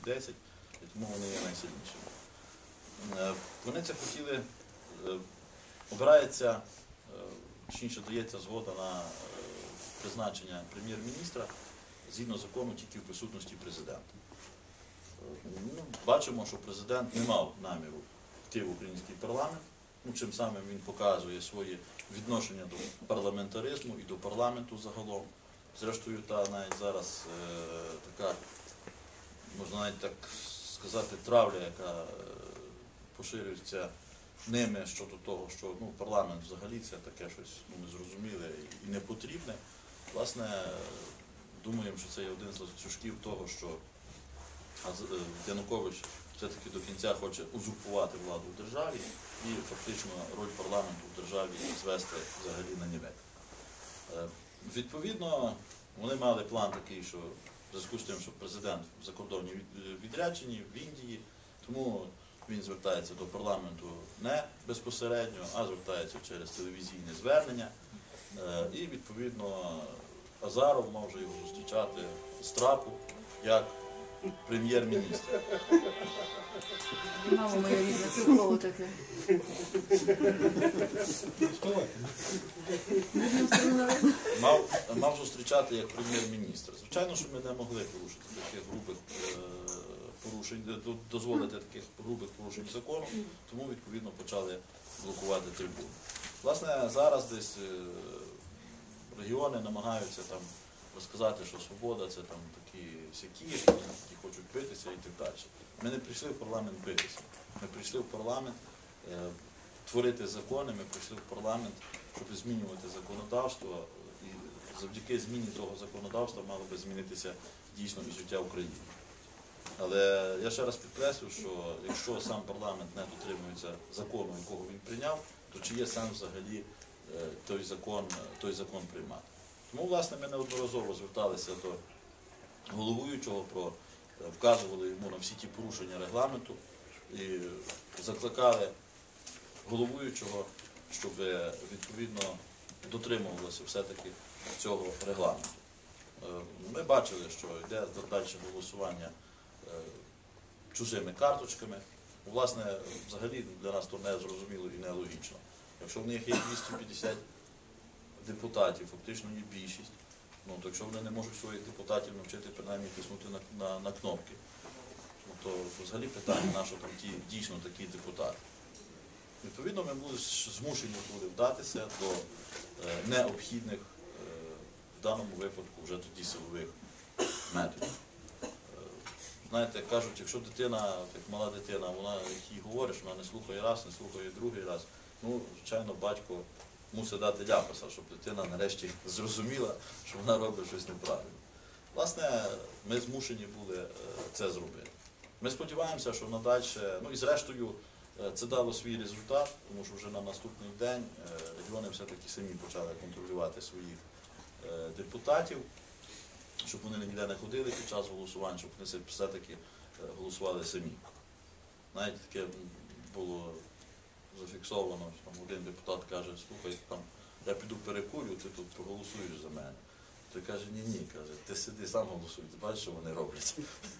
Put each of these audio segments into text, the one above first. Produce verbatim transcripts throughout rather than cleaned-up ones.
десять, і тому вони є найсильнішими. Вони це хотіли, обирається, точніше дається згода на призначення прем'єр-міністра згідно закону тільки в присутності президента. Ну, бачимо, що президент не мав наміру йти в український парламент, ну, чим самим він показує своє відношення до парламентаризму і до парламенту загалом. Зрештою, та навіть зараз е, така, можна навіть так сказати, травля, яка е, поширюється ними щодо того, що ну, парламент взагалі це таке щось ну, незрозуміле і непотрібне. Власне, думаємо, що це є один з ланцюжків того, що Янукович все-таки до кінця хоче узурпувати владу в державі і фактично роль парламенту в державі звести взагалі на нівець. Відповідно, вони мали план такий, що в зв'язку з тим, що президент в закордонній відрядженні в Індії, тому він звертається до парламенту не безпосередньо, а звертається через телевізійне звернення. І, відповідно, Азаров мав вже його зустрічати з трапу як прем'єр-міністр. Мамо моя рідна, це коло таке. Мав, мав зустрічати як прем'єр-міністр. Звичайно, що ми не могли порушити таких грубих е, порушень, дозволити таких грубих порушень закону, тому, відповідно, почали блокувати трибуну. Власне, зараз десь е, регіони намагаються там розказати, що свобода це там такі сякі, які хочуть битися і так далі. Ми не прийшли в парламент битися. Ми прийшли в парламент е, творити закони, ми прийшли в парламент, щоб змінювати законодавство. І завдяки зміні того законодавства мало би змінитися дійсно і життя України. Але я ще раз підкреслю, що якщо сам парламент не дотримується закону, якого він прийняв, то чи є сенс взагалі е, той закон, той закон приймати. Тому, власне, ми неодноразово зверталися до головуючого, про, вказували йому на всі ті порушення регламенту і закликали головуючого, щоб відповідно дотримувалося все-таки цього регламенту. Ми бачили, що йде далі голосування чужими карточками. Власне, взагалі для нас то не зрозуміло і нелогічно. Якщо в них є двісті п'ятдесят депутатів, фактично є більшість, ну, то якщо вони не можуть своїх депутатів навчити принаймні тиснути на, на, на кнопки, ну, то взагалі питання, на що там ті дійсно такі депутати. Відповідно, ми були змушені були вдатися до е, необхідних, е, в даному випадку, вже тоді силових методів. Е, знаєте, кажуть, якщо дитина, як мала дитина, вона, як їй говориш, вона не слухає раз, не слухає другий раз, ну, звичайно, батько мусить дати ляпаса, щоб дитина нарешті зрозуміла, що вона робить щось неправильно. Власне, ми змушені були це зробити. Ми сподіваємося, що надальше, ну і зрештою, це дало свій результат, тому що вже на наступний день регіони все-таки самі почали контролювати своїх депутатів, щоб вони ніде не ходили під час голосувань, щоб вони все-таки голосували самі. Навіть таке було зафіксовано, що один депутат каже, слухай, там, я піду перекурю, ти тут проголосуєш за мене. Той каже, ні-ні, каже, ти сиди сам голосуй, ти бачиш, що вони роблять.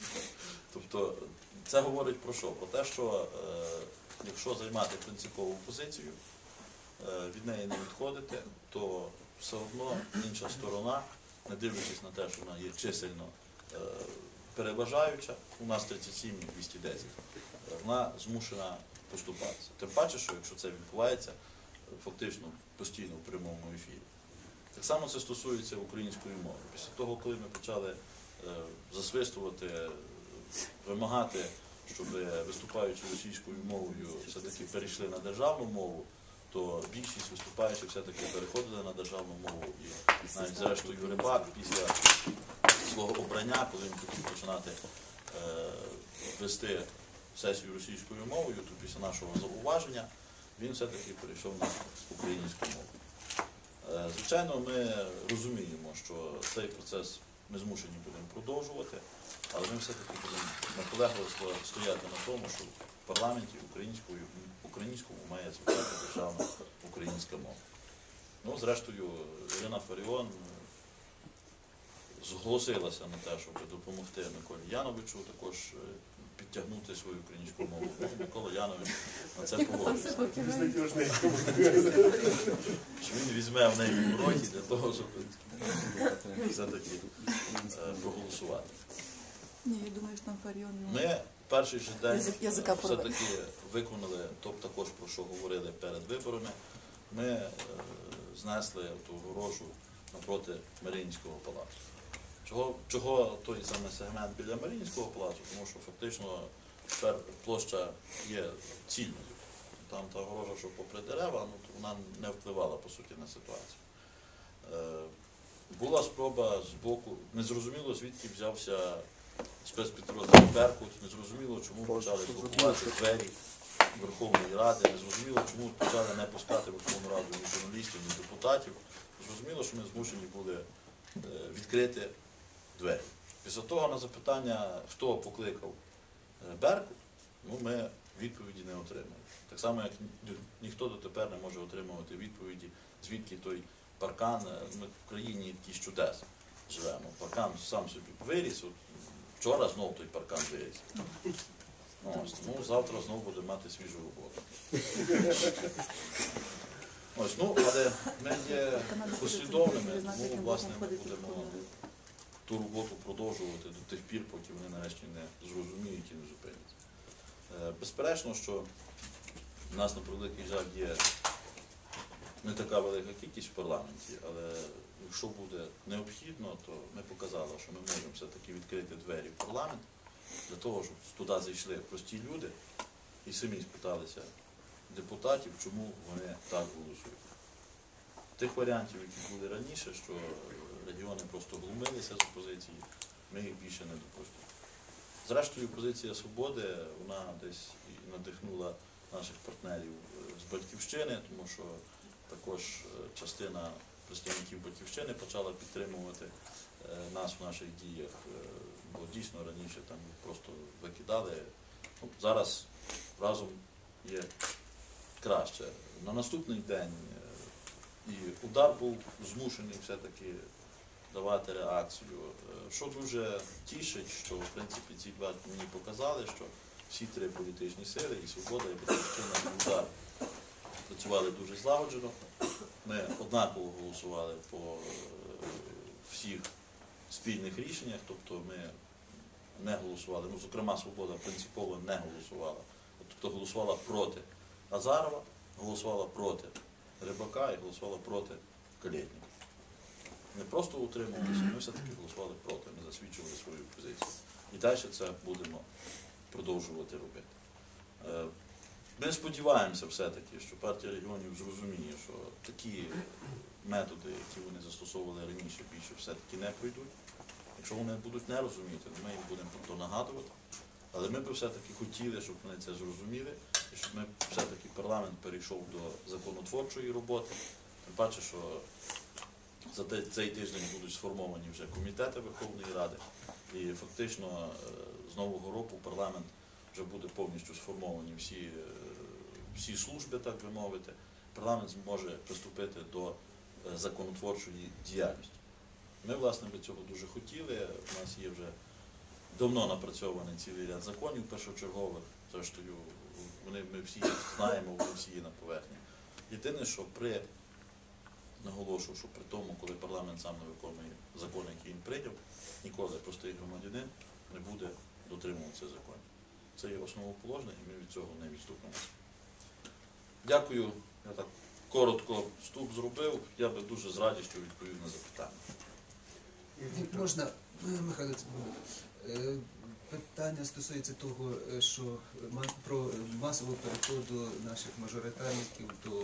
Тобто, це говорить про що? Про те, що е, якщо займати принципову позицію, е, від неї не відходити, то все одно інша сторона, не дивлячись на те, що вона є чисельно е, переважаюча, у нас тридцять сім двісті десять, вона змушена поступатися. Тим паче, що якщо це відбувається фактично постійно в прямому ефірі. Так само це стосується української мови. Після того, коли ми почали е, засвистувати, вимагати, щоб виступаючи російською мовою все-таки перейшли на державну мову, то більшість виступаючих все-таки переходили на державну мову. І навіть зрештою Рибак після свого обрання, коли він хотів починати е, вести сесію російською мовою, то після нашого зауваження він все-таки перейшов на українську мову. Звичайно, ми розуміємо, що цей процес ми змушені будемо продовжувати, але ми все-таки будемо наполегливо стояти на тому, що в парламенті українською, українському має звучати державна українська мова. Ну, зрештою, Ірина Фаріон зголосилася на те, щоб допомогти Миколі Яновичу, також е, підтягнути свою українську мову. Ну, Микола Янович на це погодився. Що він візьме в неї в уроки для того, щоб все-таки е, проголосувати. Ні, я думаю, що там Фаріон... ну, Ми перший же день Язик- язика все-таки виконали, тобто також про що говорили перед виборами, ми е, знесли ту огорожу напроти Маріїнського палацу. Чого, чого той саме сегмент біля Маріїнського палацу? Тому що фактично тепер площа є цільною. Там та огорожа, що попри дерева, ну, то вона не впливала по суті на ситуацію. Е, була спроба з боку, незрозуміло звідки взявся спецпідрозділ «Беркут», незрозуміло, чому почали блокувати двері Верховної Ради, незрозуміло, чому почали не пускати Верховну Раду ні журналістів, ні депутатів. Зрозуміло, що ми змушені були е, відкрити двері. Після того на запитання, хто покликав е, «Беркут», ну, ми відповіді не отримали. Так само, як ні- ніхто дотепер не може отримувати відповіді, звідки той паркан. Е, Ми в країні якісь чудес живемо. Паркан сам собі виріс. От вчора знову той паркан виріс. Ось, ну, завтра знову буде мати свіжу роботу. Ось, ну, але ми є послідовними, тому, власне, ми будемо ту роботу продовжувати до тих пір, поки вони нарешті не зрозуміють і не зупиняться. Е, Безперечно, що в нас, на превеликий жаль, є не така велика кількість в парламенті, але якщо буде необхідно, то ми показали, що ми можемо все-таки відкрити двері в парламент для того, щоб туди зайшли прості люди і самі спиталися депутатів, чому вони так голосують. Тих варіантів, які були раніше, що регіони просто глумилися з опозиції, ми їх більше не допустимо. Зрештою, позиція «Свободи», вона десь і надихнула наших партнерів з «Батьківщини», тому що також частина представників «Батьківщини» почала підтримувати нас в наших діях, бо дійсно раніше там їх просто викидали. Ну, зараз разом є краще. На наступний день і удар був змушений все-таки давати реакцію. Що дуже тішить, що в принципі ці два дні показали, що всі три політичні сили, і «Свобода», і «Батьківщина», і «Удар» працювали дуже злагоджено. Ми однаково голосували по всіх спільних рішеннях, тобто ми не голосували, ну, зокрема, «Свобода» принципово не голосувала, тобто голосувала проти Азарова, голосувала проти Рибака і голосувала проти Калєтніка. Не просто утримувалися, ми все-таки голосували проти, ми засвідчували свою позицію. І далі це будемо продовжувати робити. Ми сподіваємося все-таки, що партія регіонів зрозуміє, що такі методи, які вони застосовували раніше, більше все-таки не пройдуть. Якщо вони будуть не розуміти, то ми їм будемо про то нагадувати. Але ми б все-таки хотіли, щоб вони це зрозуміли, і щоб ми все-таки парламент перейшов до законотворчої роботи. Тим паче, що за цей тиждень будуть сформовані вже комітети Верховної Ради, і фактично з нового року парламент вже буде повністю сформовані всі, всі служби, так би мовити. Парламент зможе приступити до законотворчої діяльності. Ми, власне, би цього дуже хотіли. У нас є вже давно напрацьований цілий ряд законів першочергових. Зрештою, вони, ми всі їх знаємо, вони всі є на поверхні. Єдине, що при, наголошую, що при тому, коли парламент сам не виконує закон, який він прийняв, ніколи простий громадянин не буде дотримуватися законів. Це є основоположне, і ми від цього не відступимося. Дякую. Я так коротко вступ зробив. Я би дуже з радістю відповів на запитання. Можна, Михайло Цимбалюк, питання стосується того, що про масового переходу наших мажоритарників до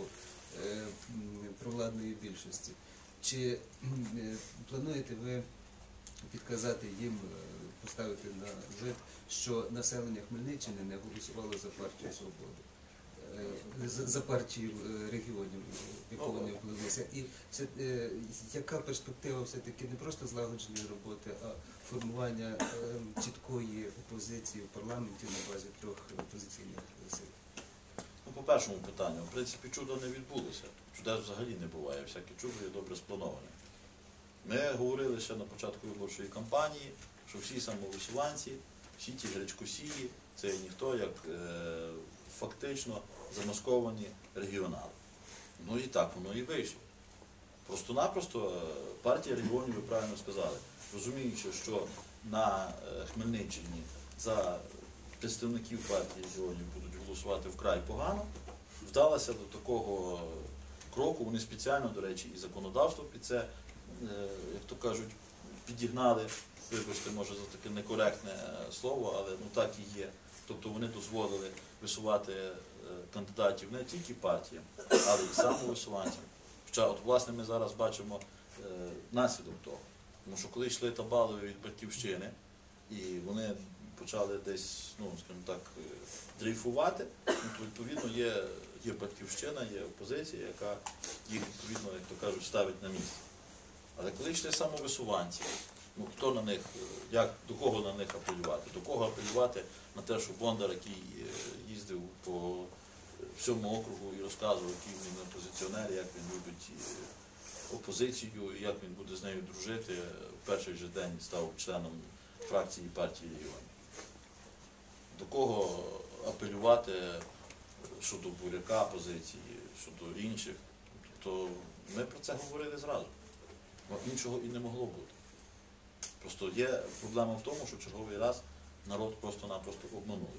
провладної більшості. Чи плануєте ви підказати їм, поставити на вид, що населення Хмельниччини не голосувало за партію «Свободи», за партію регіонів, в яку вони впливалися? І це, яка перспектива все-таки не просто злагодження роботи, а формування чіткої опозиції в парламенті на базі трьох опозиційних сил? Ну, по першому питанню, в принципі, чудо не відбулося. Чудес взагалі не буває. Всяке чудо є добре сплановане. Ми говорили ще на початку виборчої кампанії, що всі самовисуванці, всі ті гречкосії, це ніхто як е, фактично замасковані регіонали. Ну і так воно і вийшло. Просто-напросто е, партія регіонів, ви правильно сказали, розуміючи, що на е, Хмельниччині за представників партії регіонів будуть голосувати вкрай погано, вдалася до такого кроку. Вони спеціально, до речі, і законодавство під це, як то кажуть, підігнали, вибачте, може за таке некоректне слово, але ну так і є. Тобто вони дозволили висувати кандидатів не тільки партіям, але й самовисуванцям. Хоча, от, власне, ми зараз бачимо наслідок того. Тому що коли йшли табалові від Батьківщини, і вони почали десь, ну, скажімо так, дрейфувати, ну, то, відповідно, є, є Батьківщина, є опозиція, яка їх, відповідно, як то кажуть, ставить на місце. Але коли йшли самовисуванці, ну, хто на них, як, до кого на них апелювати? До кого апелювати на те, що Бондар, який їздив по всьому округу і розказував, який він опозиціонер, як він любить опозицію, як він буде з нею дружити, в перший же день став членом фракції партії регіонів. До кого апелювати щодо Буряка позиції, щодо інших, то ми про це говорили зразу. Но іншого і не могло бути. Просто є проблема в тому, що черговий раз народ просто-напросто обманули.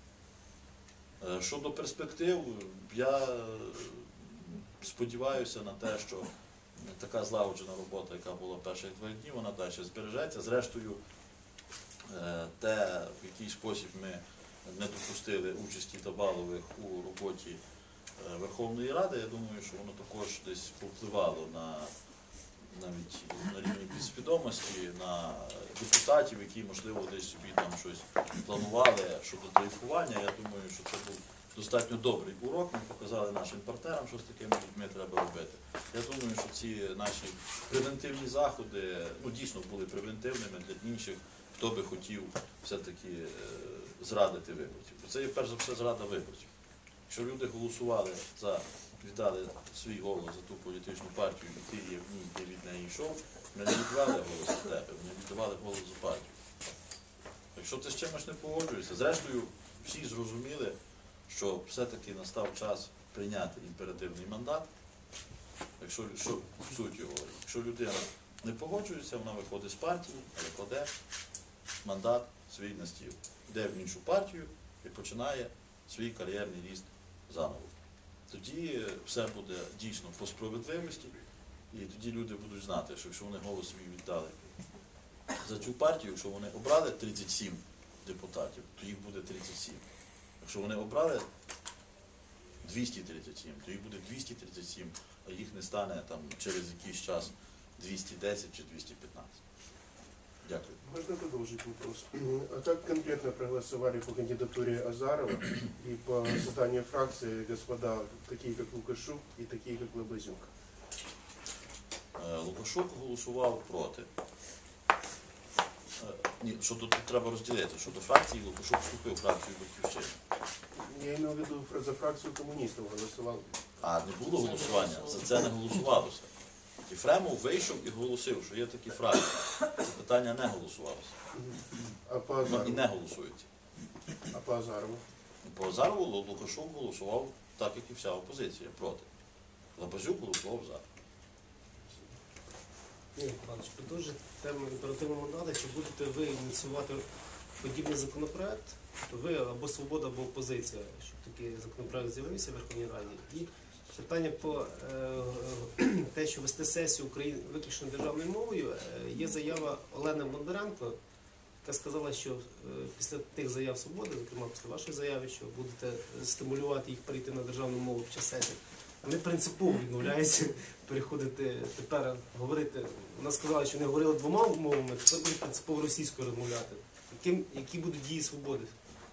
Щодо перспектив, я сподіваюся на те, що така злагоджена робота, яка була перших два дні, вона далі збережеться. Зрештою, те, в який спосіб ми не допустили участі Табалових у роботі Верховної Ради, я думаю, що воно також десь повпливало на, навіть на рівні підсвідомості, на депутатів, які, можливо, десь собі там щось планували щодо дрейфування. Я думаю, що це був достатньо добрий урок. Ми показали нашим партнерам, що з такими людьми треба робити. Я думаю, що ці наші превентивні заходи, ну, дійсно були превентивними для інших, хто би хотів все-таки е, зрадити виборців. Бо це є перш за все зрада виборців. Якщо люди голосували за, віддали свій голос за ту політичну партію, і ти є в ній, ти від неї йшов, ми не віддавали голос за тебе, ми віддавали голос за партію. Якщо ти з чимось не погоджуєшся, зрештою всі зрозуміли, що все-таки настав час прийняти імперативний мандат. Якщо, що суть його, якщо людина не погоджується, вона виходить з партії, але кладе мандат свій на стіл, йде в іншу партію і починає свій кар'єрний ріст заново. Тоді все буде дійсно по справедливості, і тоді люди будуть знати, що якщо вони голос свій віддали за цю партію, якщо вони обрали тридцять сім депутатів, то їх буде тридцять сім. Якщо вони обрали двісті тридцять сім, то їх буде двісті тридцять сім, а їх не стане там через якийсь час двісті десять чи двісті пятнадцать. Дякую. Можно продолжить вопрос? А как конкретно проголосовали по кандидатуре Азарова и по созданию фракции господа, такие как Лукашук и такие как Лабазюк? Лукашук голосував проти. Ні, що тут треба розділити, що до фракції Лукашук вступив в фракцію Батьківщини. Я имел в виду за фракцию коммунистов голосовал. А не було голосування, за це не голосувалося. Єфремов вийшов і голосив, що є такі фракції. Це питання не голосувалося. А по Ну, і Азарову? не голосується. А по Азарову? По Азарову Лукашук голосував так, як і вся опозиція, проти. Лабазюк голосував за. Ігор Іванович, продовжує тему імперативного мандату. Чи будете ви ініціювати подібний законопроект? То ви або свобода, або опозиція, щоб такий законопроект з'явився в Верховній Раді. І питання по е, те, що вести сесію України виключно державною мовою, е, є заява Олени Бондаренко, яка сказала, що е, після тих заяв свободи, зокрема після вашої заяви, що будете стимулювати їх перейти на державну мову під час сесії. Вони принципово відмовляються переходити тепер, говорити. Вона сказала, що не говорили двома мовами, тепер будуть принципово російською розмовляти. Яким, які будуть дії свободи?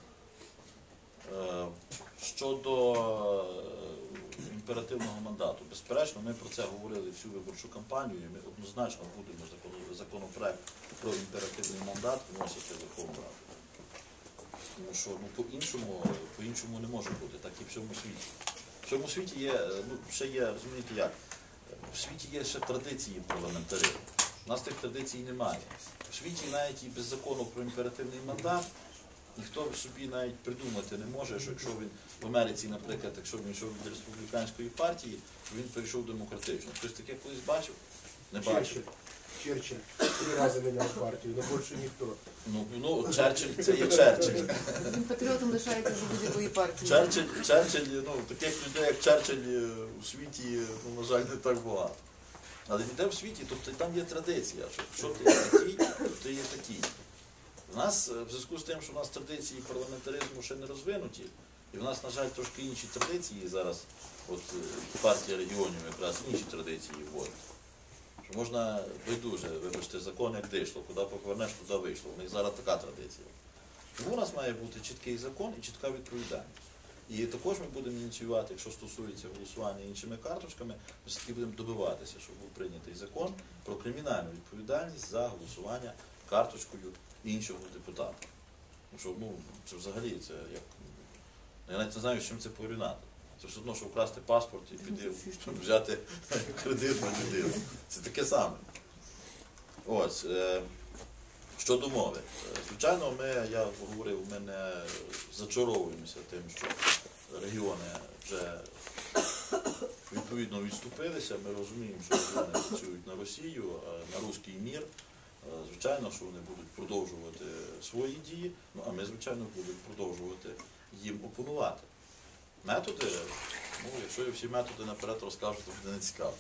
Е, Щодо е, імперативного мандату, безперечно, ми про це говорили всю виборчу кампанію, і ми однозначно будемо закон- законопроект про імперативний мандат вносити в Верховну Раду. Тому що ну, по-іншому, по-іншому не може бути, так і в всьому світі. В всьому світі є, ну, ще є, розумієте як, в світі є ще традиції парламентаризму. У нас тих традицій немає. У світі навіть і без закону про імперативний мандат ніхто собі навіть придумати не може, що якщо він в Америці, наприклад, якщо він йшов від республіканської партії, то він перейшов демократично. Хтось таке колись бачив? Не бачив. Черчилль три рази міняв партію, але більше ніхто. Ну, ну, Черчилль це є Черчилль. Він патріотом лишається за будь-якої партії. Черчилль, Черчилль, ну, таких людей, як Черчилль, у світі, ну, на жаль, не так багато. Але ніде в світі, тобто там є традиція, що якщо ти є такий, то ти є такий. У нас, в зв'язку з тим, що у нас традиції парламентаризму ще не розвинуті, і в нас, на жаль, трошки інші традиції зараз, от партія регіонів якраз інші традиції вводить. Що можна байдуже, вибачте, закон як дишло, куди повернеш, туди вийшло. У них зараз така традиція. Тому у нас має бути чіткий закон і чітка відповідальність. І також ми будемо ініціювати, якщо стосується голосування іншими карточками, ми все-таки будемо добиватися, щоб був прийнятий закон про кримінальну відповідальність за голосування карточкою іншого депутата. Тому що, ну, це взагалі, це як, я навіть не знаю, з чим це порівняти. Це все одно, що вкрасти паспорт і піти, щоб взяти кредит на людину. Це таке саме. Ось. Е, щодо мови. Звичайно, ми, я говорив, ми не зачаровуємося тим, що регіони вже відповідно відступилися. Ми розуміємо, що регіони працюють на Росію, на руський мір. Звичайно, що вони будуть продовжувати свої дії, ну, а ми, звичайно, будемо продовжувати їм опонувати. Методи, ну, якщо я всі методи наперед розкажу, то буде не цікаво.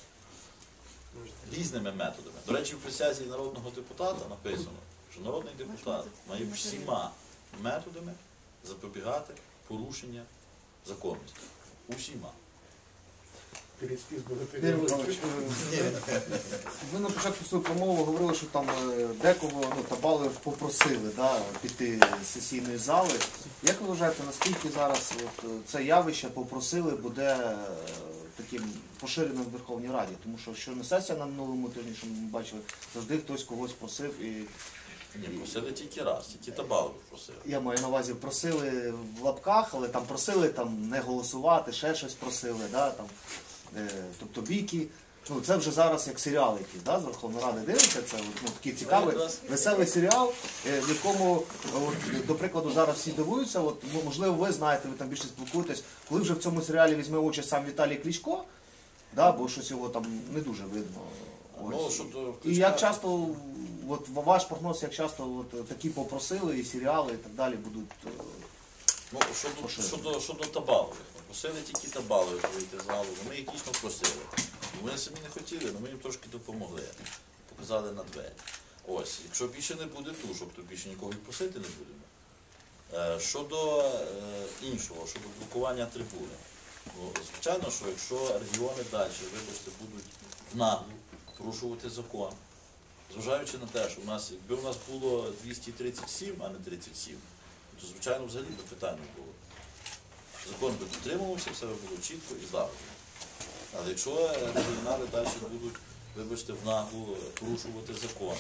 Різними методами. До речі, в присязі народного депутата написано, що народний депутат має всіма методами запобігати порушення законності. Усіма. Переспис буде Юрій Михайлович, е, ви на початку своєї промови говорили, що там е, декого, ну, Табалов попросили, да, піти з сесійної зали. Як ви вважаєте, наскільки зараз от, е, це явище попросили буде е, таким поширеним в Верховній Раді? Тому що що не сесія на минулому тижні, що ми бачили, завжди хтось когось просив. І Ні, просили тільки раз, тільки Табалов просили. я маю на увазі, просили в лапках, але там просили там не голосувати, ще щось просили, да, там. Тобто бійки, ну це вже зараз як серіал якийсь, да, з Верховної Ради дивиться, це ну, такий цікавий, веселий серіал, в якому, от, до прикладу, зараз всі дивуються, от, можливо, ви знаєте, ви там більше спілкуєтесь, коли вже в цьому серіалі візьме участь сам Віталій Кличко, да, бо щось його там не дуже видно. Ну, що до І як часто, от, ваш прогноз, як часто от, такі попросили, і серіали, і так далі будуть. Ну, щодо, щодо, щодо Табалових. Просили тільки Табалових вийти з залу, вони їх дійсно просили. Вони самі не хотіли, але ми їм трошки допомогли. Показали на двері. Ось, якщо більше не буде тушок, то більше нікого і просити не будемо. Е, щодо е, іншого, щодо блокування трибуни. Ну, звичайно, що якщо регіони далі, вибачте, будуть нагло порушувати закон, зважаючи на те, що у нас, якби у нас було двісті тридцять сім, а не тридцять сім, то, звичайно, взагалі би питань не було. Закон би дотримувався, все було чітко і злагоджено. Але якщо регіонали далі будуть, вибачте, в наглу порушувати закон,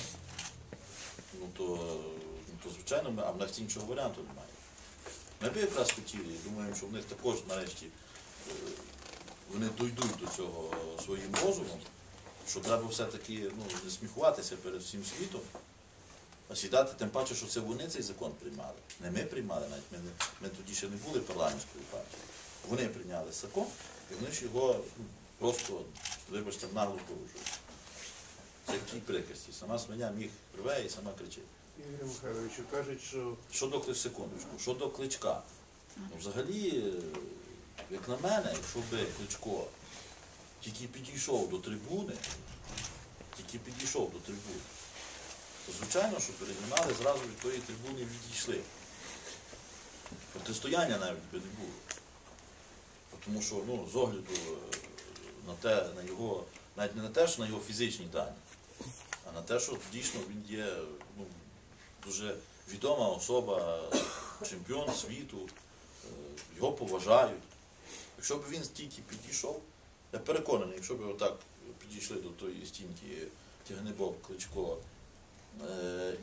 ну то, ну, то звичайно, ми, а в нас іншого варіанту немає. Ми б якраз хотіли, і думаємо, що в них також нарешті вони дійдуть до цього своїм розумом, що треба все-таки ну, не сміхуватися перед всім світом, а сідати, тим паче, що це вони цей закон приймали. Не ми приймали, навіть ми, не, ми тоді ще не були парламентською партією. Вони прийняли закон, і вони ж його ну, просто, вибачте, нагло порушують. Це якій прикрості. Сама свиня міг рве і сама кричить. Ігор Михайлович, кажуть, що... Щодо Кличка, секундочку, щодо Кличка. Ну, взагалі, як на мене, якщо би Кличко тільки підійшов до трибуни, тільки підійшов до трибуни, то звичайно, що регіонали зразу від тої трибуни відійшли. Протистояння навіть би не було. Тому що ну, з огляду на те, на його, навіть не на те, що на його фізичні дані, а на те, що дійсно він є ну, дуже відома особа, чемпіон світу, його поважають. Якщо б він стільки підійшов, я переконаний, якщо б отак підійшли до тої стінки Тягнебок, Кличко, І,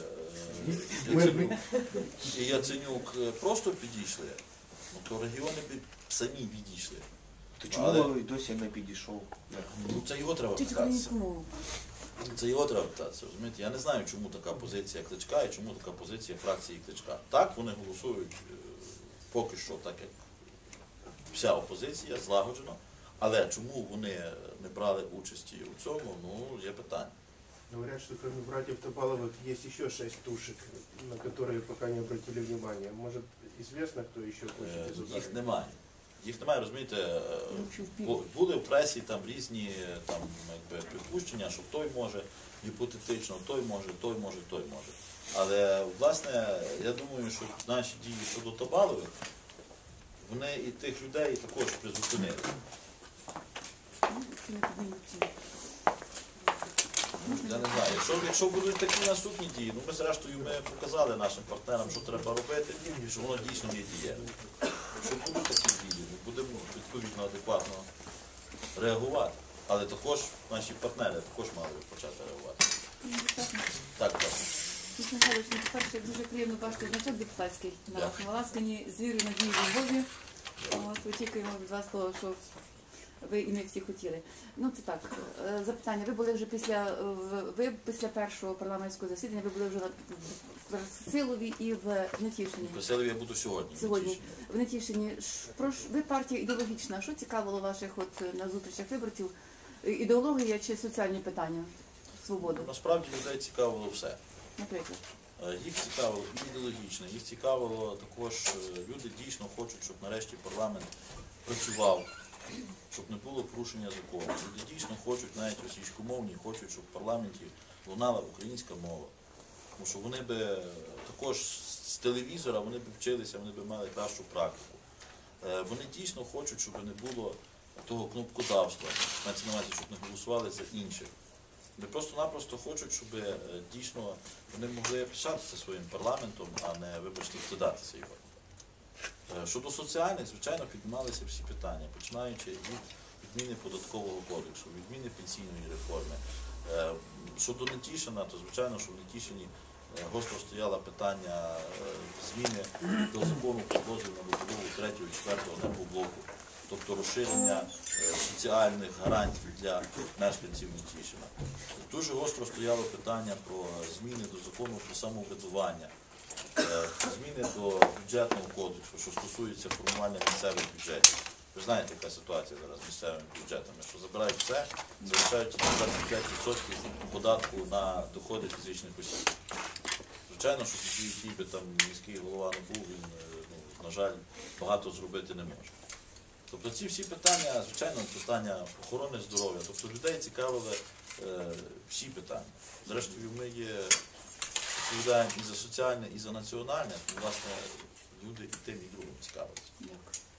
Яценюк, і Яценюк просто підійшли, ну, то регіони б самі відійшли. То чому але... досі не підійшов? Ну, це його треба Вчить питатися. українську мову. Це його треба питатися, розумієте? Я не знаю, чому така позиція Кличка і чому така позиція фракції Кличка. Так, вони голосують е, поки що так, як вся опозиція, злагоджено, але чому вони не брали участі у цьому, ну, є питання. Говорят, что кроме братьев Топаловых есть еще шесть тушек, на которые пока не обратили внимания. Может, известно, кто еще хочет Е, из Їх ударов? немає. Їх немає, розумієте, е, бу- були в пресі там різні там, якби, припущення, що той може гіпотетично, той може, той може, той може. Але, власне, я думаю, що наші дії щодо Табалових, вони і тих людей також призупинили. Я не знаю, якщо, якщо будуть такі наступні дії, ну ми зрештою ми показали нашим партнерам, що треба робити, і що воно дійсно є дієвим. Якщо будуть такі дії, ми будемо відповідно адекватно реагувати. Але також наші партнери також мали б почати реагувати. Так, так. Михайло Михайлович, ну, по-перше, дуже приємно бачити значок депутатський на Дякую. вашому ласкані з вірою, надії, любові. От, очікуємо від вас того, що ви і ми всі хотіли. Ну це так, е, запитання. Ви були вже після е, в- ви після першого парламентського засідання, ви були вже на- в Силові і в Нетішині. Веселий я буду сьогодні. Сьогодні в Нетішині. Ш- про ш- Ви партія ідеологічна. Що цікавило ваших от на зустрічах виборців? Е, Ідеологія чи соціальні питання? Свободу, Насправді людей цікавило все. наприклад. Е, Їх цікавило і ідеологічно, їх цікавило також, е, люди дійсно хочуть, щоб нарешті парламент працював, щоб не було порушення закону. Люди дійсно хочуть, навіть російськомовні, хочуть, щоб в парламенті лунала українська мова. Тому що вони би е, також з телевізора вони б вчилися, вони б мали кращу практику. Е, Вони дійсно хочуть, щоб не було того кнопкодавства, мається на увазі, щоб не голосували за інших. Вони просто-напросто хочуть, щоб е, дійсно вони могли пишатися своїм парламентом, а не, вибачте, встидатися його. Е, Щодо соціальних, звичайно, піднімалися всі питання, починаючи від відміни податкового кодексу, відміни пенсійної реформи. Е, Щодо Нетішина, то звичайно, що в Нетішині е, гостро стояло питання е, зміни до закону про дозвіл на добудову третього і четвертого енергоблоку, тобто розширення е, соціальних гарантій для мешканців Нетішина. Дуже гостро стояло питання про зміни до закону про самоврядування, е, зміни до бюджетного кодексу, що стосується формування місцевих бюджетів. Ви знаєте, яка ситуація зараз з місцевими бюджетами, що забирають все, залишають тільки двадцять п'ять відсотків податку на доходи фізичних осіб. Звичайно, що тоді, який би там міський голова не був, він, е, ну, на жаль, багато зробити не може. Тобто ці всі питання, звичайно, питання охорони здоров'я, тобто людей цікавили е, всі питання. Зрештою, ми є, відповідаємо і за соціальне, і за національне, тому, власне, люди і тим, і другим цікавляться. Дякую.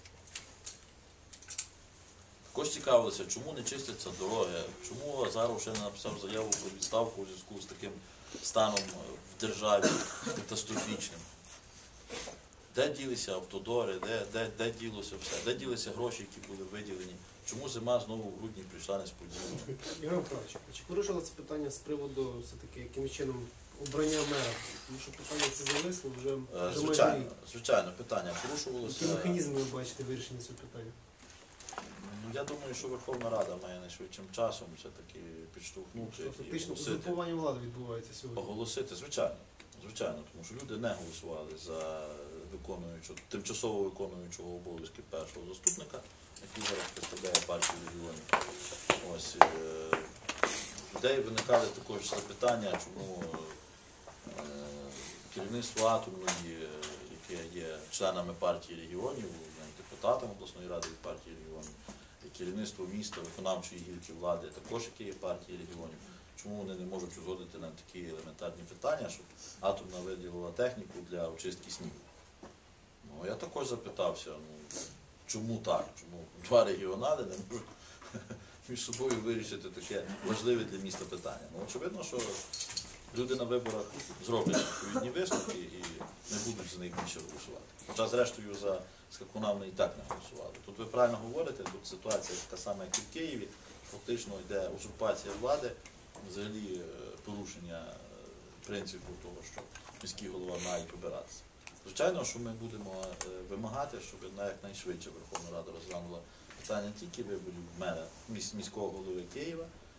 Також цікавилися, чому не чистяться дороги, чому Азаров ще не написав заяву про відставку у зв'язку з таким станом в державі катастрофічним. Де ділися автодори, де, де, де ділося все, де ділися гроші, які були виділені, чому зима знову в грудні прийшла несподівано. Ігор Михайлович, а чи порушило це питання з приводу все-таки яким чином обрання мера? Тому що питання це зависло вже, Е, вже майже Звичайно, рік. звичайно, питання порушувалося. Які механізми ви бачите вирішення цього питання? Ну, я думаю, що Верховна Рада має найшвидшим часом все-таки підштовхнути Що і фактично оголосити. узурпування влади відбувається сьогодні. Оголосити, звичайно, звичайно, тому що люди не голосували за виконуючого, тимчасово виконуючого обов'язки першого заступника, який зараз представляє партію регіонів. Ось, е, людей виникали також запитання, чому е, керівництво атомної, е, яке є членами партії регіонів, депутатом обласної ради від партії регіонів, і керівництво міста, виконавчої гілки влади, також яке є партії регіонів. Чому вони не можуть узгодити на такі елементарні питання, щоб атомна виділила техніку для очистки снігу? Ну, я також запитався, ну, чому так? Чому два регіонали не можуть між собою вирішити таке важливе для міста питання? Ну, очевидно, що люди на виборах зроблять відповідні висновки і не будуть за них більше голосувати. Хоча, зрештою, за скакуна вони і так не голосували. Тут ви правильно говорите, тут ситуація така сама, як і в Києві. Фактично йде узурпація влади, взагалі е, порушення е, принципу того, що міський голова має побиратися. Звичайно, що ми будемо е, вимагати, щоб якнайшвидше Верховна Рада розглянула питання не тільки виборів мера, міс- міського голови Києва,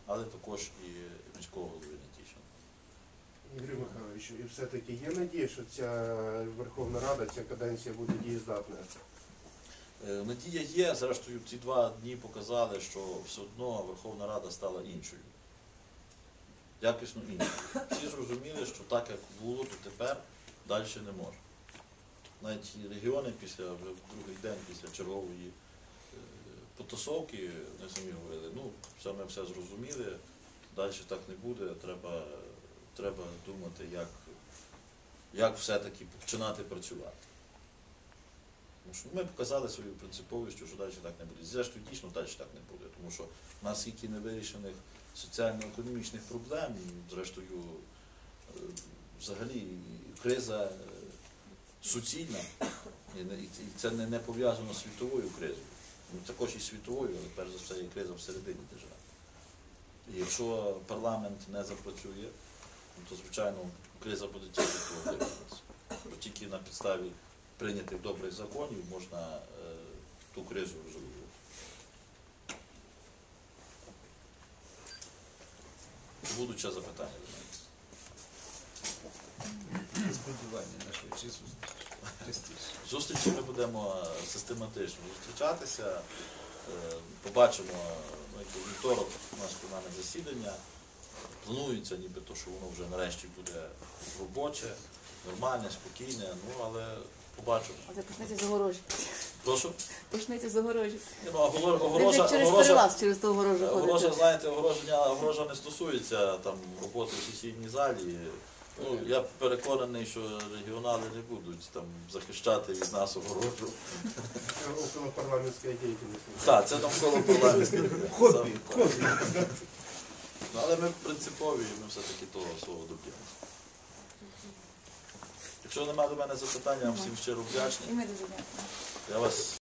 але також і міського голови Нетішина. Ігор Михайлович, і все-таки є надія, що ця Верховна Рада, ця каденція буде дієздатною? Е, Надія є, зрештою, ці два дні показали, що все одно Верховна Рада стала іншою. Якісно іншою. Всі зрозуміли, що так, як було, то тепер далі не може. Навіть і регіони після, вже в другий день після чергової е, потасовки, вони самі говорили, ну, все ми все зрозуміли, далі так не буде, треба, треба думати, як, як все-таки починати працювати. Тому що ми показали свою принциповість, що далі так не буде. Зрештою, дійсно далі так не буде, тому що в нас скільки невирішених соціально-економічних проблем, і, зрештою, е, взагалі і криза е, суцільна, і не- і це не, не пов'язано з світовою кризою. Ну, також і світовою, але перш за все є криза всередині держави. І якщо парламент не запрацює, ну, то, звичайно, криза буде тільки поглиблюватися. Бо тільки на підставі прийнятих добрих законів можна е, ту кризу розрулювати. Будуть ще запитання до мене. Сподівання на швидші зустрічі. Частіше. Зустрічі ми будемо е, систематично зустрічатися. Е, Побачимо, ну, як у вівторок у нас пленарне засідання. Планується нібито, що воно вже нарешті буде робоче, нормальне, спокійне, ну але побачимо. Оце почнеться з огорожі. Прошу. Почнеться з огорожі. Ні, ну, огор- Ви огорожа, вже через огорожа, перелаз через ту огорожу огорожа, ходите. знаєте, огороження, огорожа не стосується там роботи в сесійній залі. Ну, я переконаний, що регіонали не будуть там захищати від нас огорожу. Около парламентської діяльності. Так, це навколо парламентської. Хобі, хобі. Ну, але ми принципові, ми все-таки того свого доб'ємося. Якщо немає до мене запитання, я вам всім щиро вдячний. І ми дуже дякуємо. Я вас